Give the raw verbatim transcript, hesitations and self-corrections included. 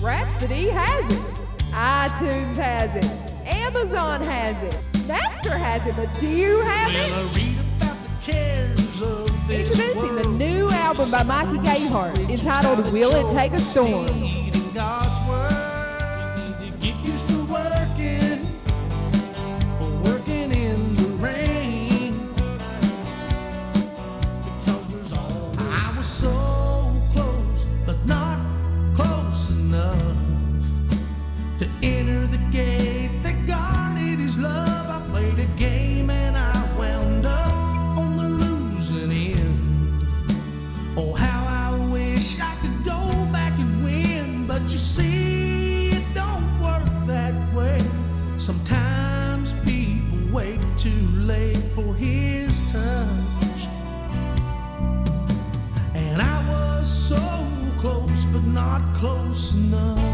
Rhapsody has it. iTunes has it. Amazon has it. Napster has it. But do you have it? Well, I read about the cares of this Introducing the world. new album by Mikey Gayheart entitled Will It Take a Storm? In God's word, you need to get used to working, working in the rain. Because I was so close, but not close enough to enter the gate that guarded His love. I played a game and I wound up on the losing end. Oh, how I wish I could go back and win, but you see, it don't work that way. Sometimes people wait too late for His touch, and I was so close, but not close enough.